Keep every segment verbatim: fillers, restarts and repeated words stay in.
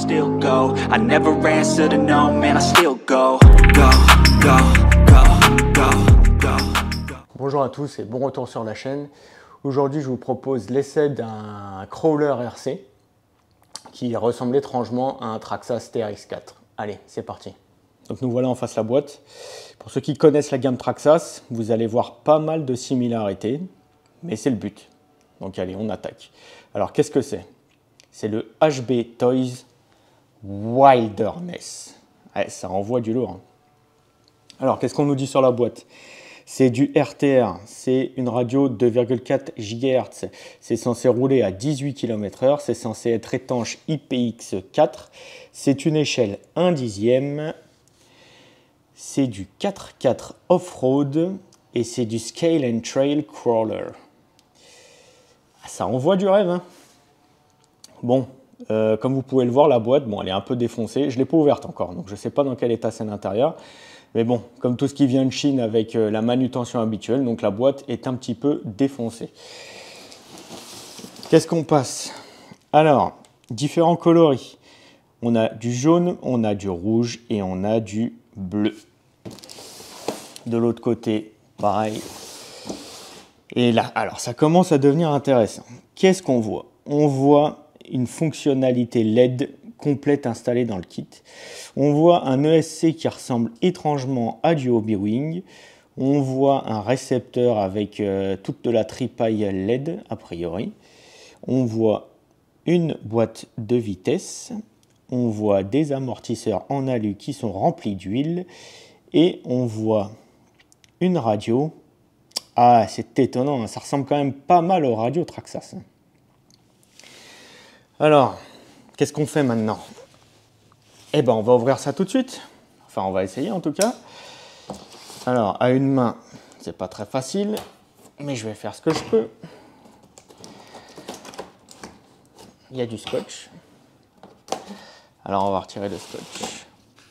still go. I never answer to no, man, I still go. Go, go, go, go, go, go. Bonjour à tous et bon retour sur la chaîne. Aujourd'hui, je vous propose l'essai d'un crawler R C qui ressemble étrangement à un Traxxas T R X quatre. Allez, c'est parti. Donc nous voilà en face de la boîte. Pour ceux qui connaissent la gamme Traxxas, vous allez voir pas mal de similarités, mais c'est le but. Donc allez, on attaque. Alors qu'est-ce que c'est? C'est le H B Toys Wilderness. Ouais, ça envoie du lourd. Alors qu'est-ce qu'on nous dit sur la boîte? C'est du R T R, c'est une radio deux virgule quatre gigahertz, c'est censé rouler à dix-huit kilomètres heure, c'est censé être étanche I P X quatre, c'est une échelle un dixième, c'est du quatre quatre off-road et c'est du Scale and Trail Crawler. Ça envoie du rêve, hein. Bon, euh, comme vous pouvez le voir, la boîte, bon, elle est un peu défoncée, je ne l'ai pas ouverte encore, donc je ne sais pas dans quel état c'est l'intérieur. Mais bon, comme tout ce qui vient de Chine avec la manutention habituelle, donc la boîte est un petit peu défoncée. Qu'est-ce qu'on passe? Alors, différents coloris. On a du jaune, on a du rouge et on a du bleu. De l'autre côté, pareil. Et là, alors ça commence à devenir intéressant. Qu'est-ce qu'on voit? On voit une fonctionnalité L E D complète installée dans le kit. On voit un E S C qui ressemble étrangement à du Hobbywing. On voit un récepteur avec euh, toute de la tripaille L E D, a priori. On voit une boîte de vitesse. On voit des amortisseurs en alu qui sont remplis d'huile. Et on voit une radio. Ah, c'est étonnant, hein, ça ressemble quand même pas mal aux radios Traxxas. Alors, qu'est-ce qu'on fait maintenant? Eh ben, on va ouvrir ça tout de suite. Enfin, on va essayer en tout cas. Alors, à une main, c'est pas très facile, mais je vais faire ce que je peux. Il y a du scotch. Alors, on va retirer le scotch.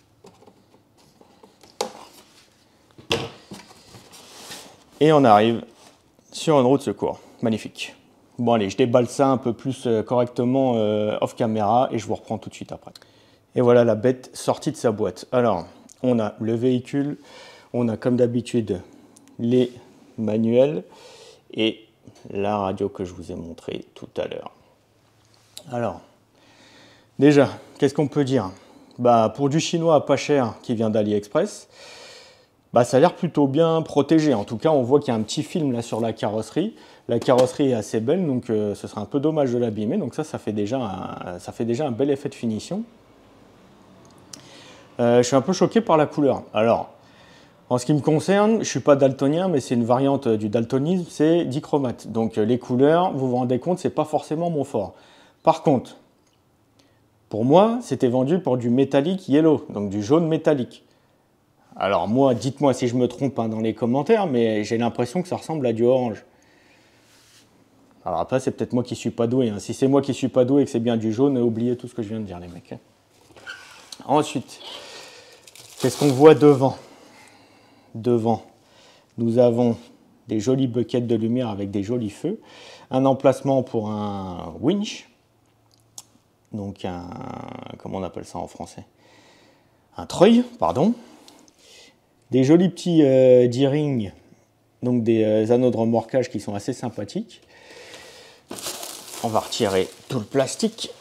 Et on arrive sur une roue de secours. Magnifique. Bon, allez, je déballe ça un peu plus correctement euh, off caméra et je vous reprends tout de suite après. Et voilà la bête sortie de sa boîte. Alors, on a le véhicule, on a comme d'habitude les manuels et la radio que je vous ai montré tout à l'heure. Alors, déjà, qu'est-ce qu'on peut dire? Bah, pour du chinois pas cher qui vient d'AliExpress, bah, ça a l'air plutôt bien protégé. En tout cas, on voit qu'il y a un petit film là sur la carrosserie. La carrosserie est assez belle, donc euh, ce serait un peu dommage de l'abîmer. Donc ça, ça fait déjà un, ça fait déjà un bel effet de finition. Euh, je suis un peu choqué par la couleur. Alors, en ce qui me concerne, je ne suis pas daltonien, mais c'est une variante du daltonisme, c'est dichromate. Donc les couleurs, vous vous rendez compte, ce n'est pas forcément mon fort. Par contre, pour moi, c'était vendu pour du métallique yellow, donc du jaune métallique. Alors moi, dites-moi si je me trompe hein, dans les commentaires, mais j'ai l'impression que ça ressemble à du orange. Alors après, c'est peut-être moi qui ne suis pas doué. Hein. Si c'est moi qui ne suis pas doué et que c'est bien du jaune, oubliez tout ce que je viens de dire, les mecs. Ensuite, qu'est-ce qu'on voit devant? Devant, nous avons des jolies buckets de lumière avec des jolis feux, un emplacement pour un winch, donc un, comment on appelle ça en français? Un treuil, pardon. Des jolis petits euh, D-rings, donc des euh, anneaux de remorquage qui sont assez sympathiques. On va retirer tout le plastique.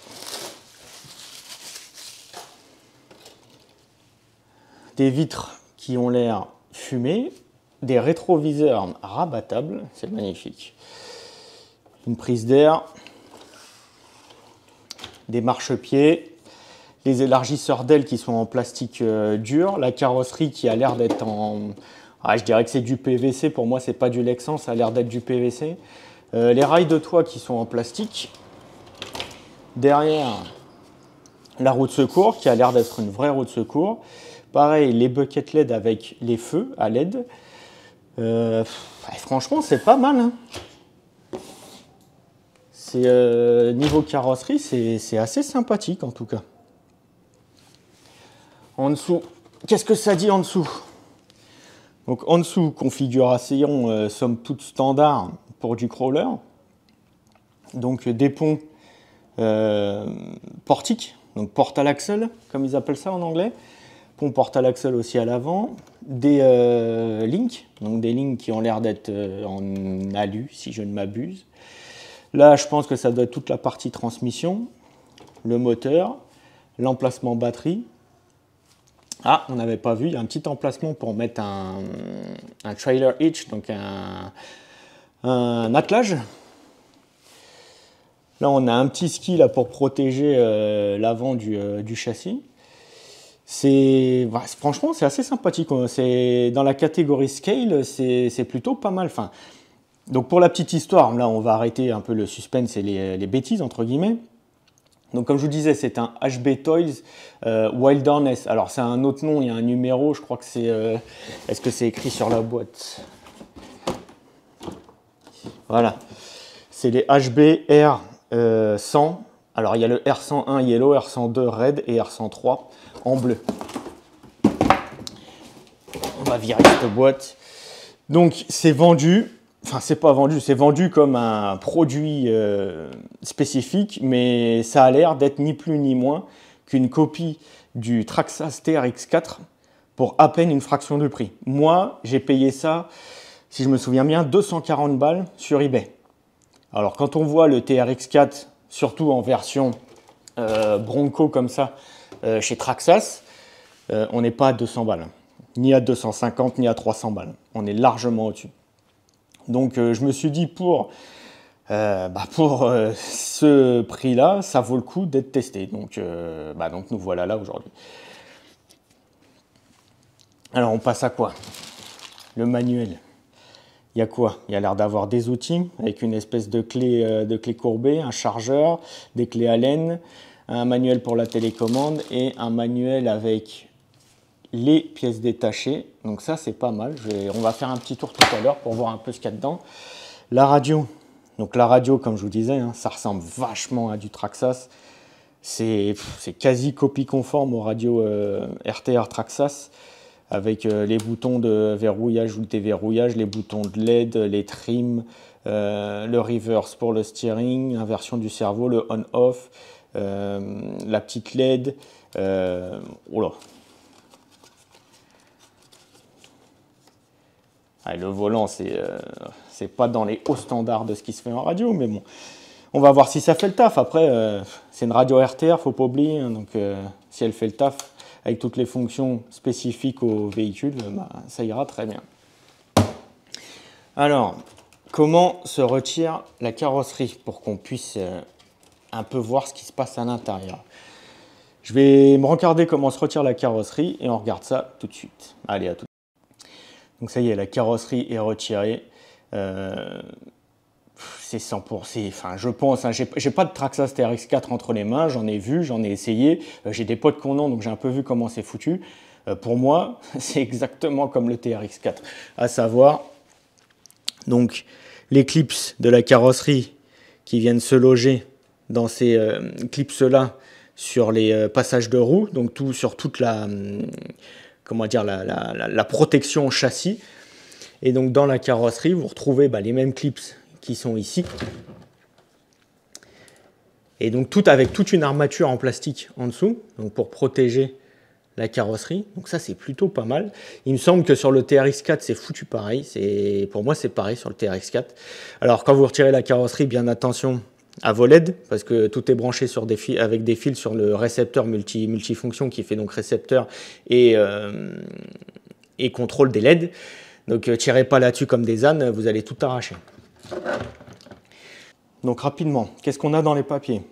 Des vitres qui ont l'air fumées, des rétroviseurs rabattables, c'est magnifique. Une prise d'air, des marchepieds, les élargisseurs d'ailes qui sont en plastique euh, dur, la carrosserie qui a l'air d'être en... Ah, je dirais que c'est du P V C, pour moi c'est pas du Lexan, ça a l'air d'être du P V C. Euh, les rails de toit qui sont en plastique. Derrière, la roue de secours qui a l'air d'être une vraie roue de secours. Pareil, les buckets L E D avec les feux à L E D. Euh, franchement, c'est pas mal. Hein. C'est, euh, niveau carrosserie, c'est assez sympathique en tout cas. En dessous, qu'est-ce que ça dit en dessous? Donc en dessous, configuration euh, somme toute standard pour du crawler. Donc des ponts euh, portiques, donc porte à l'axle, comme ils appellent ça en anglais. Pont porte à l'axle aussi à l'avant. Des euh, links, donc des lignes qui ont l'air d'être euh, en alu, si je ne m'abuse. Là, je pense que ça doit être toute la partie transmission, le moteur, l'emplacement batterie. Ah, on n'avait pas vu, il y a un petit emplacement pour mettre un, un trailer hitch, donc un, un attelage. Là, on a un petit ski là, pour protéger euh, l'avant du, euh, du châssis. C'est, bah, franchement, c'est assez sympathique. C'est, dans la catégorie scale, c'est plutôt pas mal. Enfin, donc pour la petite histoire, là, on va arrêter un peu le suspense et les, les bêtises, entre guillemets. Donc comme je vous disais, c'est un H B Toys euh, Wilderness. Alors c'est un autre nom, il y a un numéro, je crois que c'est... Euh, est-ce que c'est écrit sur la boîte? Voilà. C'est les H B R euh, cent. Alors il y a le R cent un Yellow, R cent deux Red et R cent trois en bleu. On va virer cette boîte. Donc c'est vendu... Enfin, c'est pas vendu, c'est vendu comme un produit euh, spécifique, mais ça a l'air d'être ni plus ni moins qu'une copie du Traxxas T R X quatre pour à peine une fraction du prix. Moi, j'ai payé ça, si je me souviens bien, deux cent quarante balles sur eBay. Alors, quand on voit le T R X quatre, surtout en version euh, Bronco comme ça, euh, chez Traxxas, euh, on n'est pas à deux cents balles, ni à deux cent cinquante, ni à trois cents balles. On est largement au-dessus. Donc euh, je me suis dit pour, euh, bah, pour euh, ce prix-là, ça vaut le coup d'être testé. Donc, euh, bah, donc nous voilà là aujourd'hui. Alors on passe à quoi? Le manuel. Il y a quoi? Il y a l'air d'avoir des outils avec une espèce de clé, euh, de clé courbée, un chargeur, des clés Allen, un manuel pour la télécommande et un manuel avec les pièces détachées. Donc ça, c'est pas mal. Je vais, on va faire un petit tour tout à l'heure pour voir un peu ce qu'il y a dedans. La radio. Donc la radio, comme je vous disais, hein, ça ressemble vachement à du Traxxas. C'est quasi copie conforme aux radios euh, R T R Traxxas, avec euh, les boutons de verrouillage ou de déverrouillage, les boutons de L E D, les trims, euh, le reverse pour le steering, inversion du cerveau, le on-off, euh, la petite L E D. Euh, oh là. Ah, le volant, c'est euh, c'est pas dans les hauts standards de ce qui se fait en radio, mais bon, on va voir si ça fait le taf. Après, euh, c'est une radio R T R, faut pas oublier, hein, donc euh, si elle fait le taf avec toutes les fonctions spécifiques au véhicule, bah, ça ira très bien. Alors, comment se retire la carrosserie pour qu'on puisse euh, un peu voir ce qui se passe à l'intérieur? Je vais me regarder comment se retire la carrosserie et on regarde ça tout de suite. Allez, à tout de suite. Donc ça y est, la carrosserie est retirée. Euh, c'est cent pour cent, enfin je pense, hein, j'ai pas de Traxxas T R X quatre entre les mains, j'en ai vu, j'en ai essayé. Euh, j'ai des potes qu'on en, donc j'ai un peu vu comment c'est foutu. Euh, pour moi, c'est exactement comme le T R X quatre. À savoir, donc les clips de la carrosserie qui viennent se loger dans ces euh, clips-là sur les euh, passages de roues, donc tout, sur toute la... Hum, comment dire, la, la, la, la protection châssis. Et donc dans la carrosserie, vous retrouvez bah, les mêmes clips qui sont ici. Et donc tout avec toute une armature en plastique en dessous, donc pour protéger la carrosserie. Donc ça, c'est plutôt pas mal. Il me semble que sur le T R X quatre, c'est foutu pareil. Pour moi, c'est pareil sur le T R X quatre. Alors quand vous retirez la carrosserie, bien attention à vos L E D, parce que tout est branché sur des fils, avec des fils sur le récepteur multi, multifonction qui fait donc récepteur et, euh, et contrôle des L E D. Donc euh, tirez pas là-dessus comme des ânes, vous allez tout arracher. Donc rapidement, qu'est-ce qu'on a dans les papiers?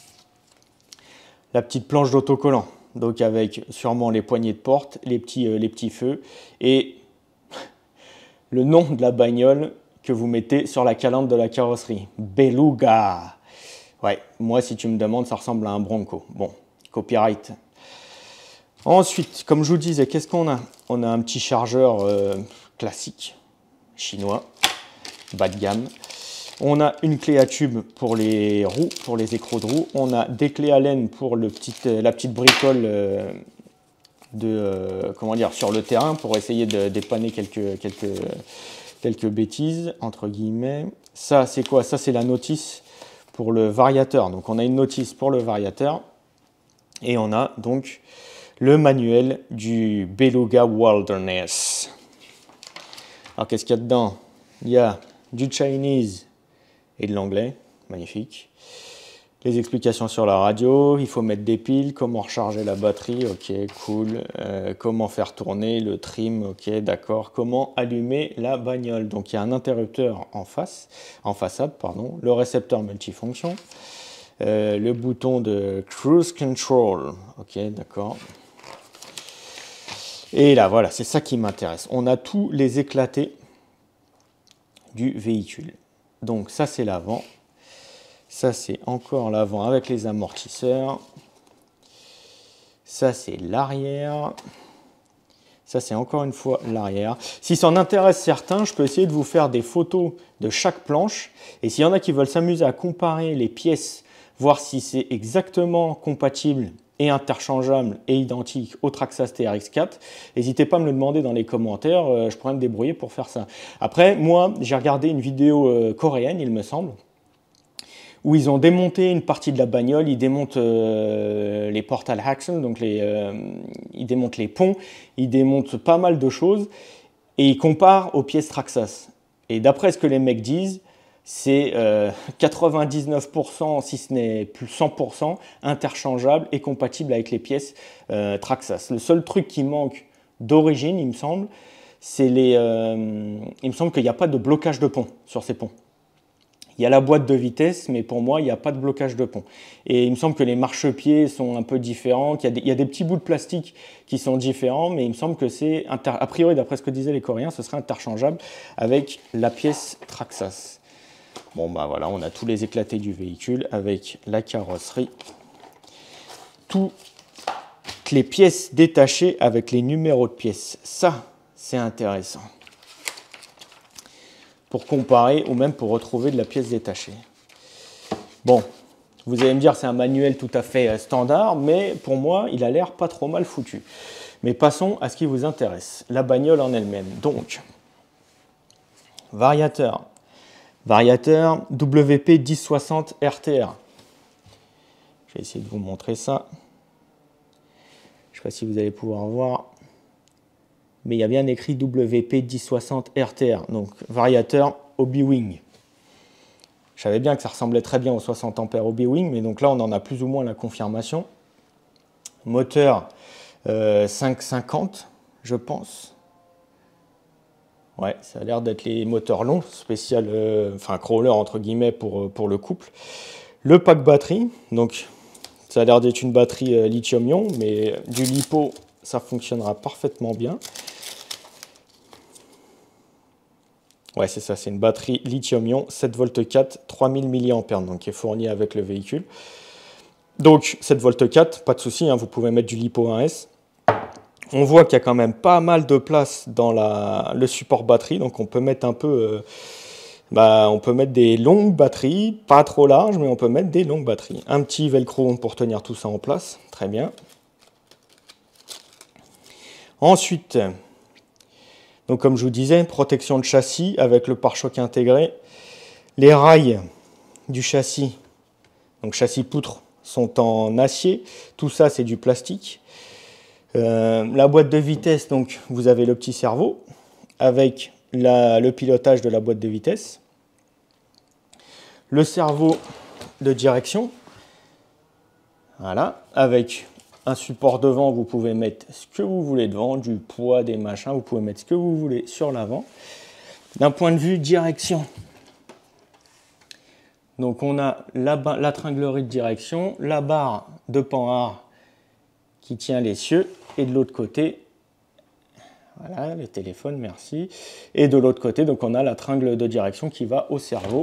La petite planche d'autocollant, donc avec sûrement les poignées de porte, les petits, euh, les petits feux et le nom de la bagnole que vous mettez sur la calandre de la carrosserie. Beluga. Ouais, moi, si tu me demandes, ça ressemble à un Bronco. Bon, copyright. Ensuite, comme je vous disais, qu'est-ce qu'on a? On a un petit chargeur euh, classique, chinois, bas de gamme. On a une clé à tube pour les roues, pour les écrous de roues. On a des clés Allen pour le petit, la petite bricole euh, de, euh, comment dire, sur le terrain pour essayer de dépanner quelques... quelques quelques bêtises, entre guillemets. Ça, c'est quoi? Ça, c'est la notice pour le variateur. Donc, on a une notice pour le variateur Et on a donc le manuel du Beluga Wilderness. Alors qu'est-ce qu'il y a dedans? Il y a du Chinese et de l'anglais, magnifique. Les explications sur la radio, il faut mettre des piles, comment recharger la batterie, ok, cool. Euh, comment faire tourner le trim, ok, d'accord. Comment allumer la bagnole. Donc il y a un interrupteur en face, en façade, pardon, le récepteur multifonction, euh, le bouton de cruise control, ok, d'accord. Et là, voilà, c'est ça qui m'intéresse. On a tous les éclatés du véhicule. Donc ça, c'est l'avant. Ça, c'est encore l'avant avec les amortisseurs. Ça, c'est l'arrière. Ça, c'est encore une fois l'arrière. Si ça en intéresse certains, je peux essayer de vous faire des photos de chaque planche. Et s'il y en a qui veulent s'amuser à comparer les pièces, voir si c'est exactement compatible et interchangeable et identique au Traxxas T R X quatre, n'hésitez pas à me le demander dans les commentaires. Je pourrais me débrouiller pour faire ça. Après, moi, j'ai regardé une vidéo coréenne, il me semble, où ils ont démonté une partie de la bagnole, ils démontent euh, les portal axles, donc les, euh, ils démontent les ponts, ils démontent pas mal de choses, et ils comparent aux pièces Traxxas. Et d'après ce que les mecs disent, c'est euh, quatre-vingt-dix-neuf pour cent, si ce n'est plus cent pour cent, interchangeable et compatible avec les pièces euh, Traxxas. Le seul truc qui manque d'origine, il me semble, c'est les... Euh, il me semble qu'il n'y a pas de blocage de pont sur ces ponts. Il y a la boîte de vitesse, mais pour moi, il n'y a pas de blocage de pont. Et il me semble que les marchepieds sont un peu différents, qu'il y a des, il y a des petits bouts de plastique qui sont différents, mais il me semble que c'est, a priori, d'après ce que disaient les Coréens, ce serait interchangeable avec la pièce Traxxas. Bon, bah voilà, on a tous les éclatés du véhicule avec la carrosserie. Toutes les pièces détachées avec les numéros de pièces. Ça, c'est intéressant. Pour comparer ou même pour retrouver de la pièce détachée. Bon, vous allez me dire c'est un manuel tout à fait standard, mais pour moi, il a l'air pas trop mal foutu. Mais passons à ce qui vous intéresse, la bagnole en elle-même. Donc, variateur. Variateur W P dix soixante R T R. Je vais essayer de vous montrer ça. Je ne sais pas si vous allez pouvoir voir. Mais il y a bien écrit W P dix soixante R T R, donc variateur Obi-Wing. Je savais bien que ça ressemblait très bien au soixante ampères Obi-Wing, mais donc là on en a plus ou moins la confirmation. Moteur euh, cinq cent cinquante, je pense. Ouais, ça a l'air d'être les moteurs longs, spécial, euh, enfin crawler entre guillemets pour, pour le couple. Le pack batterie, donc ça a l'air d'être une batterie euh, lithium-ion, mais du lipo, ça fonctionnera parfaitement bien. Ouais, c'est ça, c'est une batterie lithium-ion, sept volts quatre, trois mille milliampères, donc qui est fournie avec le véhicule. Donc, sept volts quatre, pas de souci, hein, vous pouvez mettre du lipo un S. On voit qu'il y a quand même pas mal de place dans la, le support batterie, donc on peut mettre un peu... Euh, bah, on peut mettre des longues batteries, pas trop larges, mais on peut mettre des longues batteries. Un petit velcro pour tenir tout ça en place, très bien. Ensuite, donc comme je vous disais, protection de châssis avec le pare-choc intégré. Les rails du châssis, donc châssis poutre, sont en acier. Tout ça, c'est du plastique. Euh, la boîte de vitesse, donc vous avez le petit cerveau avec la, le pilotage de la boîte de vitesse. Le cerveau de direction, voilà, avec un support devant, vous pouvez mettre ce que vous voulez devant, du poids, des machins, vous pouvez mettre ce que vous voulez sur l'avant. D'un point de vue direction, donc on a la, la tringlerie de direction, la barre de panhard qui tient l'essieu, et de l'autre côté, voilà, le téléphone, merci, et de l'autre côté, donc on a la tringle de direction qui va au cerveau.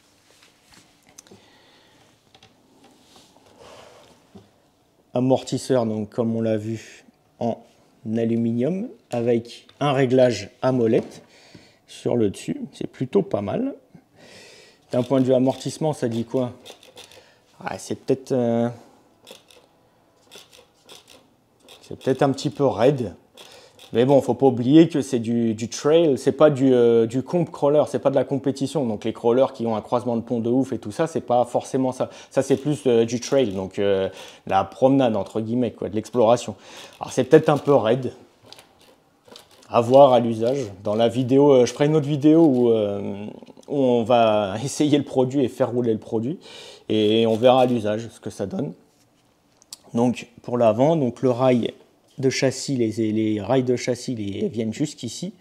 Amortisseur, donc comme on l'a vu, en aluminium avec un réglage à molette sur le dessus, c'est plutôt pas mal. D'un point de vue amortissement, ça dit quoi? Ah, c'est peut-être euh, c'est peut-être un petit peu raide, Mais bon, faut pas oublier que c'est du, du trail, c'est pas du, euh, du comp crawler, c'est pas de la compétition. Donc les crawlers qui ont un croisement de pont de ouf et tout ça, c'est pas forcément ça. Ça c'est plus euh, du trail, donc euh, la promenade entre guillemets, quoi, de l'exploration. Alors c'est peut-être un peu raide, à voir à l'usage. Dans la vidéo, euh, je ferai une autre vidéo où, euh, où on va essayer le produit et faire rouler le produit, et on verra à l'usage ce que ça donne. Donc pour l'avant, donc le rail de châssis, les, les rails de châssis les, viennent jusqu'ici.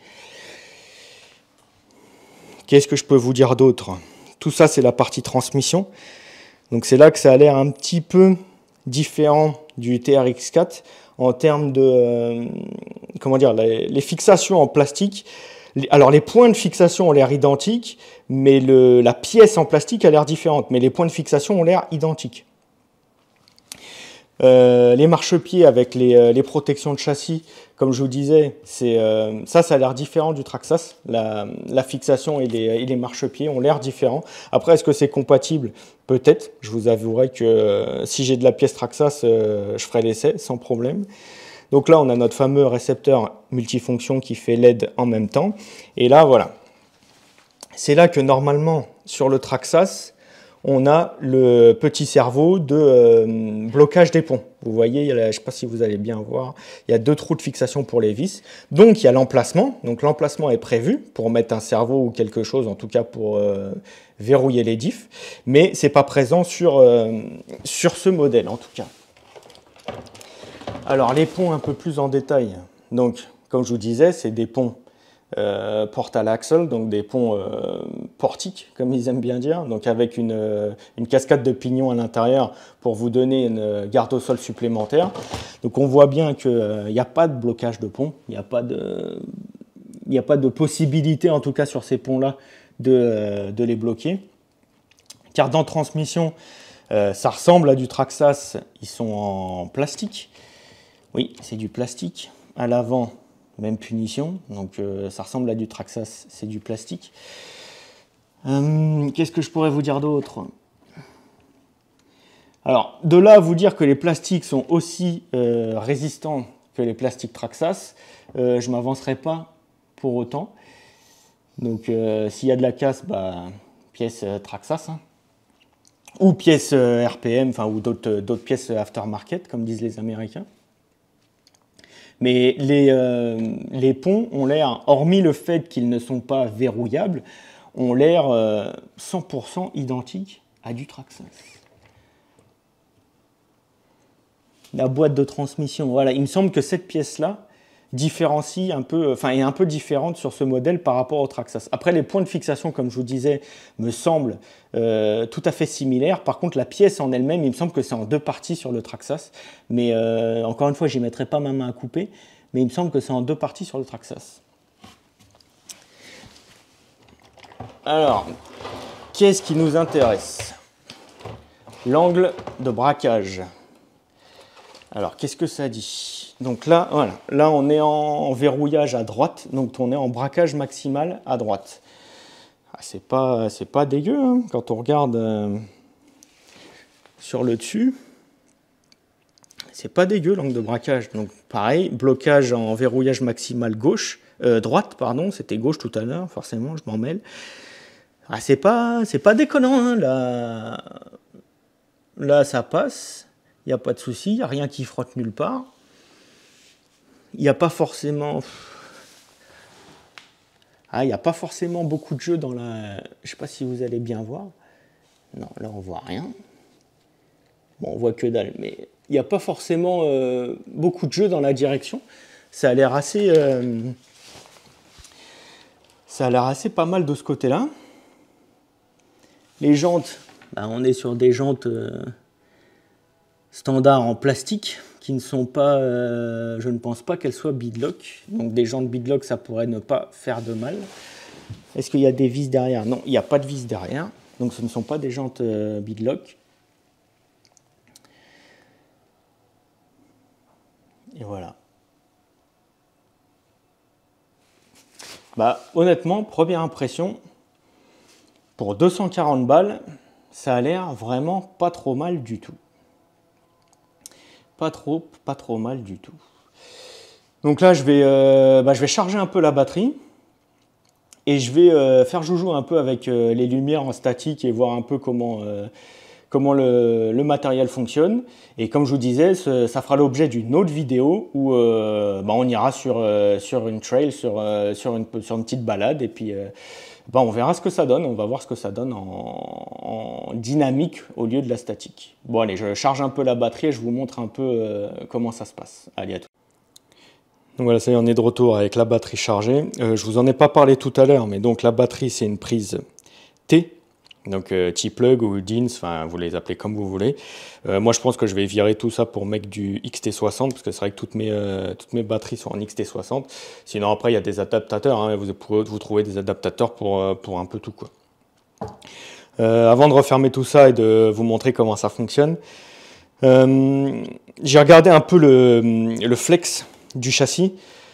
Qu'est-ce que je peux vous dire d'autre? Tout ça, c'est la partie transmission. Donc c'est là que ça a l'air un petit peu différent du T R X quatre en termes de, euh, comment dire, les, les fixations en plastique. Alors les points de fixation ont l'air identiques, mais le, la pièce en plastique a l'air différente. Mais les points de fixation ont l'air identiques. Euh, les marchepieds avec les, euh, les protections de châssis, comme je vous disais, c'est euh, ça, ça a l'air différent du Traxxas. La, la fixation et les, et les marchepieds ont l'air différents. Après, est-ce que c'est compatible? Peut-être. Je vous avouerai que euh, si j'ai de la pièce Traxxas, euh, je ferai l'essai sans problème. Donc là, on a notre fameux récepteur multifonction qui fait L E D en même temps. Et là, voilà. C'est là que normalement, sur le Traxxas, on a le petit cerveau de euh, blocage des ponts. Vous voyez, il y a la, je ne sais pas si vous allez bien voir, il y a deux trous de fixation pour les vis. Donc, il y a l'emplacement. Donc, l'emplacement est prévu pour mettre un cerveau ou quelque chose, en tout cas pour euh, verrouiller les diffs. Mais ce n'est pas présent sur, euh, sur ce modèle, en tout cas. Alors, les ponts un peu plus en détail. Donc, comme je vous disais, c'est des ponts Euh, portal axle, donc des ponts euh, portiques, comme ils aiment bien dire, donc avec une, euh, une cascade de pignons à l'intérieur pour vous donner une garde au sol supplémentaire. Donc on voit bien qu'il n'y euh, a pas de blocage de pont, il n'y a pas de, il n'y a pas de possibilité, en tout cas sur ces ponts-là, de, euh, de les bloquer. Cardan de transmission, euh, ça ressemble à du Traxxas, ils sont en plastique. Oui, c'est du plastique. À l'avant, même punition, donc euh, ça ressemble à du Traxxas, c'est du plastique. Euh, Qu'est-ce que je pourrais vous dire d'autre? Alors, de là à vous dire que les plastiques sont aussi euh, résistants que les plastiques Traxxas, euh, je ne m'avancerai pas pour autant. Donc, euh, s'il y a de la casse, bah, pièce euh, Traxxas, hein. Ou pièce euh, R P M, enfin, ou d'autres d'autres pièces aftermarket, comme disent les Américains. Mais les, euh, les ponts ont l'air, hormis le fait qu'ils ne sont pas verrouillables, ont l'air euh, cent pour cent identiques à du Traxxas. La boîte de transmission, voilà, il me semble que cette pièce-là différencie un peu, enfin est un peu différente sur ce modèle par rapport au Traxxas. Après, les points de fixation, comme je vous disais, me semblent euh, tout à fait similaires. Par contre, la pièce en elle-même, il me semble que c'est en deux parties sur le Traxxas. Mais euh, encore une fois, j'y mettrai pas ma main à couper, mais il me semble que c'est en deux parties sur le Traxxas. Alors, qu'est-ce qui nous intéresse? L'angle de braquage. Alors, qu'est-ce que ça dit? Donc là, voilà, là, on est en verrouillage à droite, donc on est en braquage maximal à droite. Ah, c'est pas, c'est pas dégueu, hein, quand on regarde euh, sur le dessus. C'est pas dégueu l'angle de braquage. Donc pareil, blocage en verrouillage maximal gauche, euh, droite, pardon, c'était gauche tout à l'heure, forcément, je m'en mêle. Ah, c'est pas, c'est pas déconnant, hein, là, là, ça passe. Il n'y a pas de souci, il n'y a rien qui frotte nulle part. Il n'y a pas forcément... Ah, il n'y a pas forcément beaucoup de jeux dans la... Je ne sais pas si vous allez bien voir. Non, là, on voit rien. Bon, on voit que dalle, mais il n'y a pas forcément euh, beaucoup de jeux dans la direction. Ça a l'air assez... Euh... Ça a l'air assez pas mal de ce côté-là. Les jantes, bah, on est sur des jantes... Euh... standards en plastique qui ne sont pas, euh, je ne pense pas qu'elles soient beadlock. Donc des jantes beadlock, ça pourrait ne pas faire de mal. Est-ce qu'il y a des vis derrière? Non, il n'y a pas de vis derrière. Donc ce ne sont pas des jantes euh, beadlock. Et voilà. Bah, honnêtement, première impression, pour deux cent quarante balles, ça a l'air vraiment pas trop mal du tout. Pas trop, pas trop mal du tout. Donc là, je vais, euh, bah, je vais charger un peu la batterie et je vais euh, faire joujou un peu avec euh, les lumières en statique et voir un peu comment, euh, comment le, le matériel fonctionne. Et comme je vous disais, ce, ça fera l'objet d'une autre vidéo où euh, bah, on ira sur, euh, sur une trail, sur, euh, sur, une, sur une petite balade et puis euh, bah, on verra ce que ça donne. On va voir ce que ça donne en, en dynamique au lieu de la statique. Bon allez, je charge un peu la batterie et je vous montre un peu euh, comment ça se passe. Allez, à tout. Donc voilà, ça y est, on est de retour avec la batterie chargée. Euh, je vous en ai pas parlé tout à l'heure, mais donc la batterie, c'est une prise T, donc euh, T-Plug ou D I N S, enfin vous les appelez comme vous voulez. Euh, moi, je pense que je vais virer tout ça pour mettre du X T soixante, parce que c'est vrai que toutes mes, euh, toutes mes batteries sont en X T soixante. Sinon, après, il y a des adaptateurs, hein, vous pouvez vous trouver des adaptateurs pour, euh, pour un peu tout, quoi. Euh, avant de refermer tout ça et de vous montrer comment ça fonctionne, euh, j'ai regardé un peu le, le flex du châssis.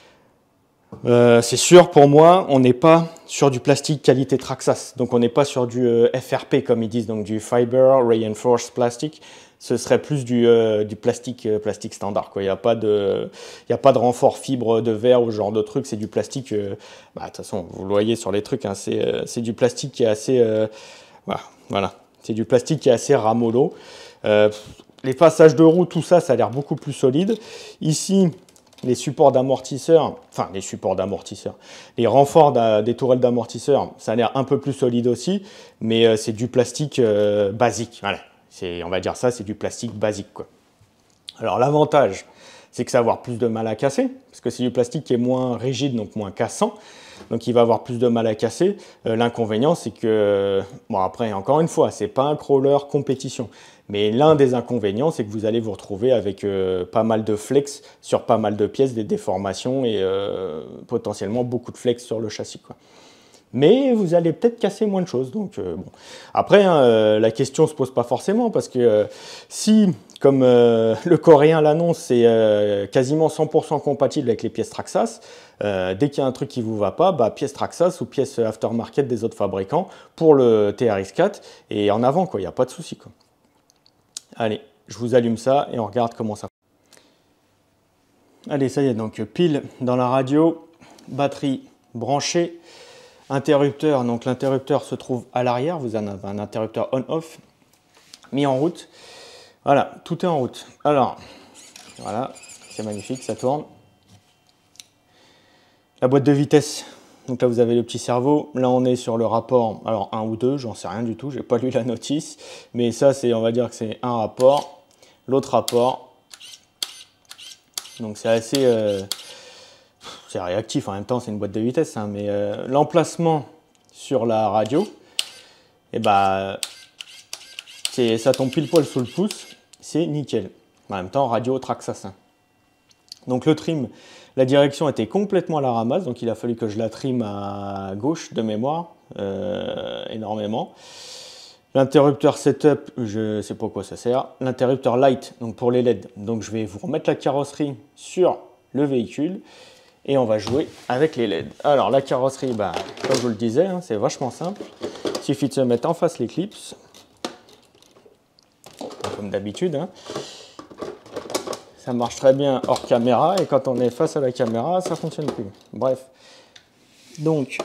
Euh, c'est sûr, pour moi, on n'est pas sur du plastique qualité Traxxas, donc on n'est pas sur du euh, F R P comme ils disent, donc du Fiber Reinforced Plastic. Ce serait plus du, euh, du plastique, euh, plastique standard, quoi. Il n'y a pas de, il y a pas de renfort fibre de verre ou ce genre de truc. C'est du plastique. Euh, bah, de toute façon, vous le voyez sur les trucs, hein, c'est, euh, c'est du plastique qui est assez, euh, voilà, voilà. C'est du plastique qui est assez ramollo. Euh, les passages de roue, tout ça, ça a l'air beaucoup plus solide. Ici, les supports d'amortisseurs, enfin les supports d'amortisseurs, les renforts des tourelles d'amortisseurs, ça a l'air un peu plus solide aussi, mais euh, c'est du plastique euh, basique. Voilà, on va dire ça, c'est du plastique basique, quoi. Alors l'avantage, c'est que ça va avoir plus de mal à casser, parce que c'est du plastique qui est moins rigide, donc moins cassant, donc il va avoir plus de mal à casser. Euh, L'inconvénient, c'est que, bon après, encore une fois, c'est pas un crawler compétition, mais l'un des inconvénients, c'est que vous allez vous retrouver avec euh, pas mal de flex sur pas mal de pièces, des déformations et euh, potentiellement beaucoup de flex sur le châssis, quoi. Mais vous allez peut-être casser moins de choses. Donc, euh, bon. Après, hein, euh, la question ne se pose pas forcément, parce que euh, si, comme euh, le coréen l'annonce, c'est euh, quasiment cent pour cent compatible avec les pièces Traxxas, euh, dès qu'il y a un truc qui ne vous va pas, bah, pièces Traxxas ou pièces aftermarket des autres fabricants pour le T R X quatre, et en avant, il n'y a pas de souci, quoi. Allez, je vous allume ça et on regarde comment ça fonctionne. Allez, ça y est, donc pile dans la radio, batterie branchée, interrupteur, donc l'interrupteur se trouve à l'arrière, vous avez un interrupteur on-off mis en route. Voilà, tout est en route. Alors, voilà, c'est magnifique, ça tourne. La boîte de vitesse, donc là vous avez le petit cerveau, là on est sur le rapport, alors un ou deux, j'en sais rien du tout, j'ai pas lu la notice, mais ça c'est, on va dire que c'est un rapport, l'autre rapport, donc c'est assez, euh, c'est réactif, en même temps c'est une boîte de vitesse, hein, mais euh, l'emplacement sur la radio, et bah, ça tombe pile poil sous le pouce, c'est nickel. En même temps, radio Traxxas. Donc le trim, la direction était complètement à la ramasse, donc il a fallu que je la trim à gauche de mémoire, euh, énormément. L'interrupteur setup, je ne sais pas à quoi ça sert. L'interrupteur light, donc pour les L E D. Donc je vais vous remettre la carrosserie sur le véhicule et on va jouer avec les L E D. Alors la carrosserie, bah, comme je vous le disais, hein, c'est vachement simple. Il suffit de se mettre en face l'éclipse, comme d'habitude, hein. Ça marche très bien hors caméra et quand on est face à la caméra, ça ne fonctionne plus. Bref. Donc,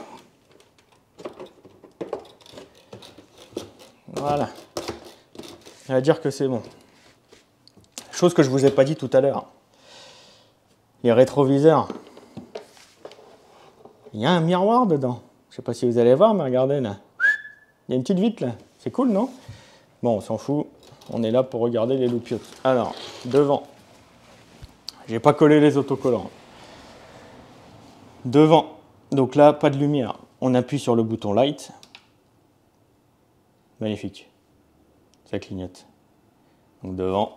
voilà. Ça va dire que c'est bon. Chose que je ne vous ai pas dit tout à l'heure. Les rétroviseurs. Il y a un miroir dedans. Je ne sais pas si vous allez voir, mais regardez là. Il y a une petite vitre là. C'est cool, non? Bon, on s'en fout. On est là pour regarder les loupiottes. Alors, devant. J'ai pas collé les autocollants. Devant, donc là, pas de lumière. On appuie sur le bouton light. Magnifique. Ça clignote. Donc devant.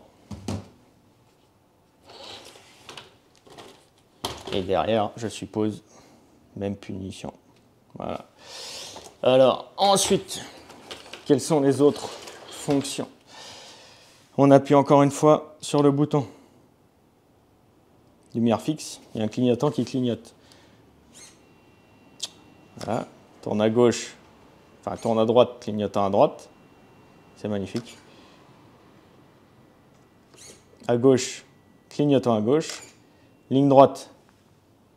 Et derrière, je suppose, même punition. Voilà. Alors, ensuite, quelles sont les autres fonctions? On appuie encore une fois sur le bouton. Lumière fixe, il y a un clignotant qui clignote. Voilà, tourne à gauche, enfin tourne à droite, clignotant à droite. C'est magnifique. À gauche, clignotant à gauche. Ligne droite,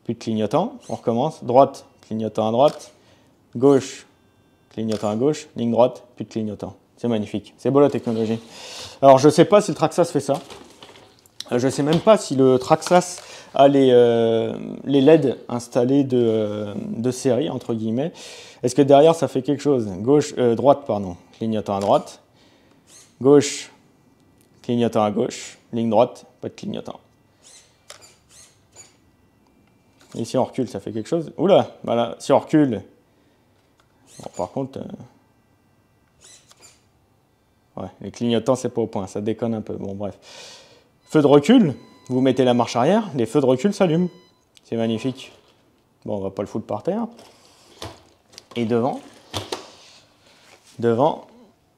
plus de clignotant, on recommence, droite, clignotant à droite, gauche, clignotant à gauche, ligne droite, plus de clignotant. C'est magnifique, c'est beau la technologie. Alors je ne sais pas si le Traxxas fait ça, je ne sais même pas si le Traxxas a les, euh, les L E D installés de, euh, de série, entre guillemets. Est-ce que derrière ça fait quelque chose? Gauche, euh, droite, pardon, clignotant à droite, gauche, clignotant à gauche, ligne droite, pas de clignotant. Et si on recule, ça fait quelque chose? Oula, voilà, si on recule. Bon, par contre, euh... ouais, les clignotants, c'est pas au point, ça déconne un peu. Bon, bref. Feu de recul, vous mettez la marche arrière, les feux de recul s'allument. C'est magnifique. Bon, on va pas le foutre par terre. Et devant, devant,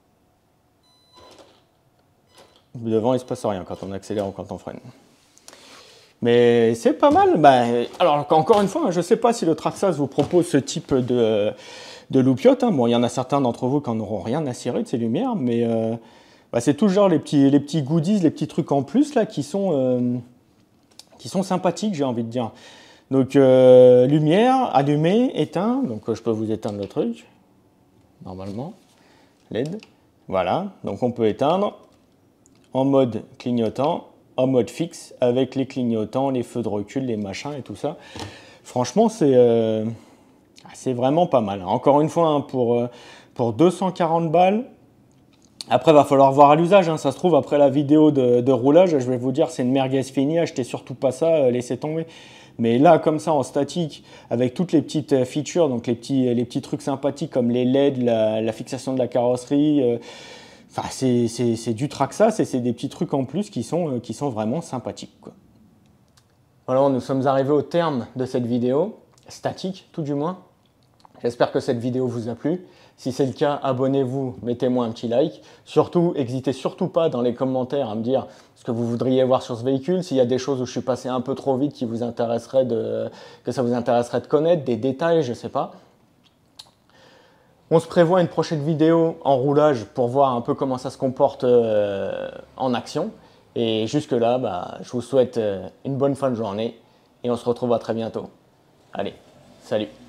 devant, il se passe rien quand on accélère ou quand on freine. Mais c'est pas mal. Bah, alors, encore une fois, je ne sais pas si le Traxxas vous propose ce type de, de loupiote. Hein. Bon, il y en a certains d'entre vous qui n'auront rien à cirer de ces lumières, mais euh, bah, c'est toujours les petits, les petits goodies, les petits trucs en plus là, qui, sont, euh, qui sont sympathiques, j'ai envie de dire. Donc, euh, lumière, allumée, éteint. Donc, euh, je peux vous éteindre le truc, normalement. L E D. Voilà. Donc, on peut éteindre en mode clignotant, en mode fixe, avec les clignotants, les feux de recul, les machins et tout ça. Franchement, c'est euh, c'est vraiment pas mal. Encore une fois, hein, pour, euh, pour deux cent quarante balles, après, il va falloir voir à l'usage. Hein. Ça se trouve, après la vidéo de, de roulage, je vais vous dire, c'est une merguez finie, achetez surtout pas ça, euh, laissez tomber. Mais là, comme ça, en statique, avec toutes les petites features, donc les petits, les petits trucs sympathiques comme les L E D, la, la fixation de la carrosserie, euh, enfin, c'est du Traxxas et c'est des petits trucs en plus qui sont, qui sont vraiment sympathiques, quoi. Voilà, nous sommes arrivés au terme de cette vidéo, statique tout du moins. J'espère que cette vidéo vous a plu. Si c'est le cas, abonnez-vous, mettez-moi un petit like. Surtout, n'hésitez surtout pas dans les commentaires à me dire ce que vous voudriez voir sur ce véhicule, s'il y a des choses où je suis passé un peu trop vite qui vous intéresseraient de, que ça vous intéresserait de connaître, des détails, je ne sais pas. On se prévoit une prochaine vidéo en roulage pour voir un peu comment ça se comporte euh, en action. Et jusque-là, bah, je vous souhaite une bonne fin de journée et on se retrouve à très bientôt. Allez, salut!